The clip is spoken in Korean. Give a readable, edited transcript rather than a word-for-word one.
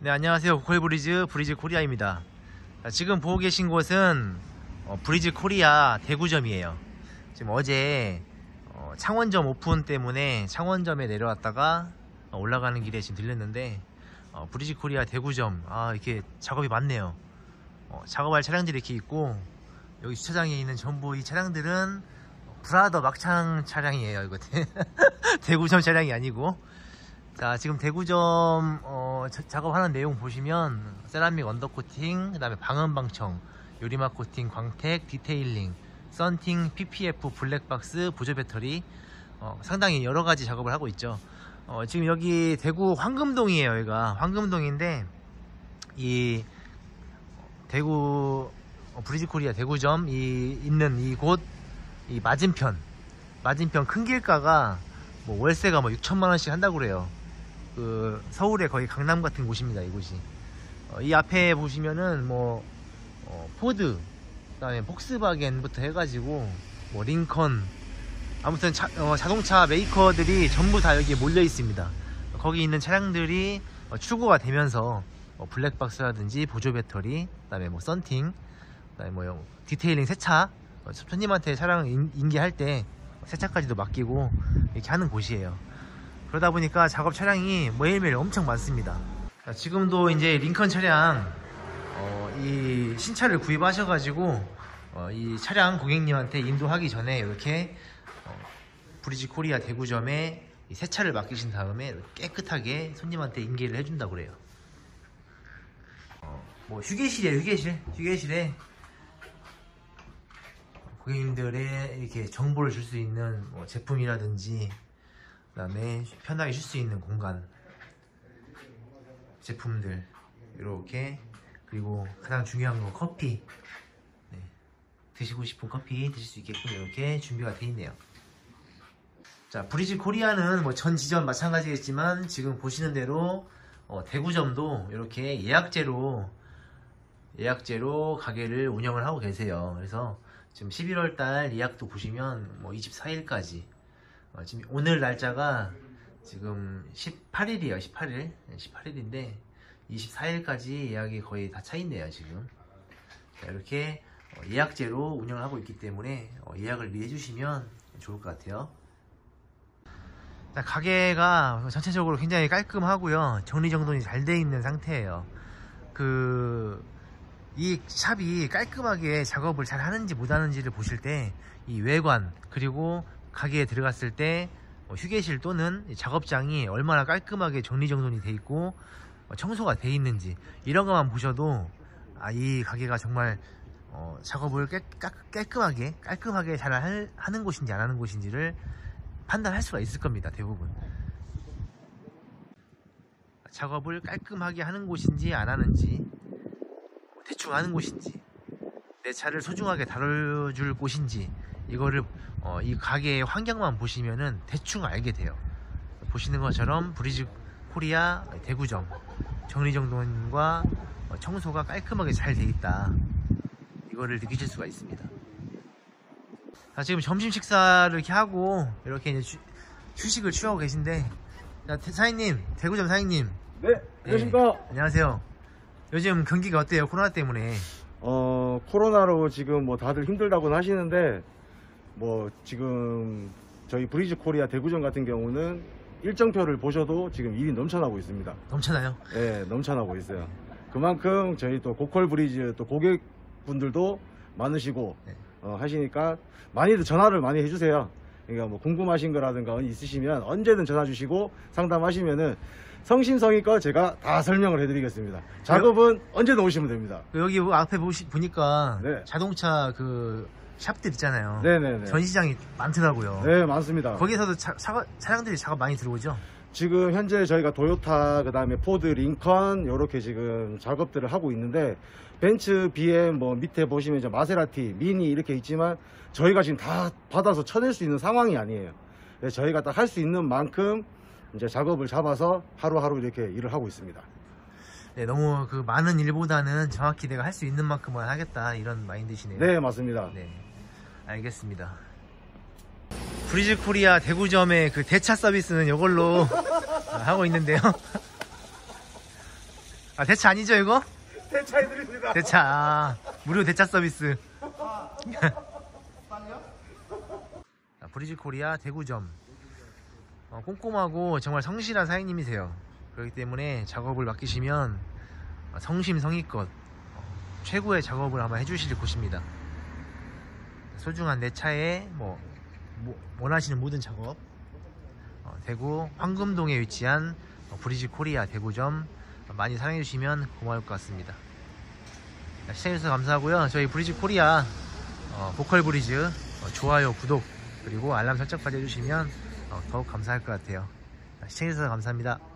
네, 안녕하세요. 고퀄 브리즈 코리아입니다. 지금 보고 계신 곳은 브리즈 코리아 대구점이에요. 지금 어제 창원점 오픈 때문에 창원점에 내려왔다가 올라가는 길에 지금 들렸는데 브리즈 코리아 대구점, 이렇게 작업이 많네요. 작업할 차량들이 이렇게 있고, 여기 주차장에 있는 전부 이 차량들은 브라더 막창 차량이에요. 이거 대구점 차량이 아니고. 자, 지금 대구점 작업하는 내용 보시면 세라믹 언더코팅, 그 다음에 방음방청, 유리막 코팅, 광택, 디테일링, 썬팅, PPF, 블랙박스, 보조배터리, 상당히 여러가지 작업을 하고 있죠. 지금 여기 대구 황금동이에요. 여기가 황금동인데, 이 대구 브리즈코리아 대구점 있는 이곳, 이 맞은편 큰 길가가 뭐 월세가 뭐 6천만원씩 한다고 그래요. 그 서울의 거의 강남 같은 곳입니다, 이곳이. 이 앞에 보시면은 뭐 포드, 그다음에 폭스바겐부터 해가지고 뭐 링컨, 아무튼 자동차 메이커들이 전부 다 여기에 몰려 있습니다. 거기 있는 차량들이 출고가 되면서 블랙박스라든지 보조배터리, 그다음에 뭐 썬팅, 그다음에 뭐 디테일링 세차, 손님한테 차량 인계할 때 세차까지도 맡기고 이렇게 하는 곳이에요. 그러다 보니까 작업 차량이 매일매일 엄청 많습니다. 지금도 이제 링컨 차량 이 신차를 구입하셔가지고 이 차량 고객님한테 인도하기 전에 이렇게 브리즈 코리아 대구점에 이 세차를 맡기신 다음에 깨끗하게 손님한테 인계를 해준다고 그래요. 뭐 휴게실에 고객님들의 이렇게 정보를 줄 수 있는 제품이라든지, 그 다음에 편하게 쉴 수 있는 공간, 제품들 이렇게, 그리고 가장 중요한 건 커피, 드시고 싶은 커피 드실 수 있게끔 이렇게 준비가 되어 있네요. 자, 브리즈 코리아는 뭐 전 지점 마찬가지겠지만 지금 보시는 대로 대구점도 이렇게 예약제로 가게를 운영을 하고 계세요. 그래서 지금 11월달 예약도 보시면 뭐 24일까지, 지금 오늘 날짜가 지금 18일이에요. 18일인데 24일까지 예약이 거의 다 차 있네요, 지금. 자, 이렇게 예약제로 운영을 하고 있기 때문에 예약을 미리 해주시면 좋을 것 같아요. 자, 가게가 전체적으로 굉장히 깔끔하고요, 정리정돈이 잘 돼 있는 상태예요. 이 샵이 깔끔하게 작업을 잘 하는지 못하는지를 보실 때 이 외관, 그리고 가게에 들어갔을 때 휴게실 또는 작업장이 얼마나 깔끔하게 정리정돈이 돼 있고 청소가 돼 있는지, 이런 것만 보셔도 이 가게가 정말 작업을 깔끔하게 잘 하는 곳인지 안 하는 곳인지를 판단할 수가 있을 겁니다. 대부분 작업을 깔끔하게 하는 곳인지 안 하는지, 대충 하는 곳인지, 내 차를 소중하게 다뤄줄 곳인지, 이거를 이 가게의 환경만 보시면은 대충 알게 돼요. 보시는 것처럼 브리즈 코리아 대구점 정리정돈과 청소가 깔끔하게 잘 돼 있다, 이거를 느끼실 수가 있습니다. 자, 지금 점심 식사를 이렇게 하고 이렇게 이제 휴식을 취하고 계신데, 자, 사장님, 대구점 사장님. 네, 안녕하십니까. 네, 안녕하세요. 요즘 경기가 어때요? 코로나 때문에. 코로나로 지금 뭐 다들 힘들다고는 하시는데, 뭐 지금 저희 브리즈 코리아 대구점 같은 경우는 일정표를 보셔도 지금 일이 넘쳐나고 있습니다. 넘쳐나요? 네, 넘쳐나고 있어요. 그만큼 저희 또 고퀄 브리즈 또 고객분들도 많으시고, 네. 하시니까 많이들 전화를 많이 해주세요. 그러니까 뭐 궁금하신 거라든가 있으시면 언제든 전화 주시고 상담하시면은 성심성의껏 제가 다 설명을 해드리겠습니다. 작업은 언제든 오시면 됩니다. 여기 앞에 보니까 네. 자동차 샵들 있잖아요. 네네네. 전시장이 많더라고요. 네, 많습니다. 거기서도 차량들이 작업 많이 들어오죠? 지금 현재 저희가 도요타, 그 다음에 포드, 링컨 이렇게 지금 작업들을 하고 있는데, 벤츠, BM 뭐 밑에 보시면 이제 마세라티, 미니 이렇게 있지만 저희가 지금 다 받아서 쳐낼 수 있는 상황이 아니에요. 그래서 저희가 딱 할 수 있는 만큼 이제 작업을 잡아서 하루하루 이렇게 일을 하고 있습니다. 네, 너무 많은 일보다는 정확히 내가 할 수 있는 만큼만 하겠다, 이런 마인드시네요. 네, 맞습니다. 네, 알겠습니다. 브리즈 코리아 대구점의 대차 서비스는 이걸로 하고 있는데요. 아, 대차 아니죠, 이거? 대차해드립니다. 대차, 무료 대차 서비스. 자, 브리지 코리아 대구점. 꼼꼼하고 정말 성실한 사장님이세요. 그렇기 때문에 작업을 맡기시면 성심성의껏 최고의 작업을 아마 해주실 곳입니다. 소중한 내 차에 원하시는 모든 작업, 대구 황금동에 위치한 브리지 코리아 대구점 많이 사랑해주시면 고마울 것 같습니다. 시청해주셔서 감사하고요. 저희 브리지 코리아 보컬 브리즈 좋아요, 구독, 그리고 알람 설정까지 해주시면 더욱 감사할 것 같아요. 시청해주셔서 감사합니다.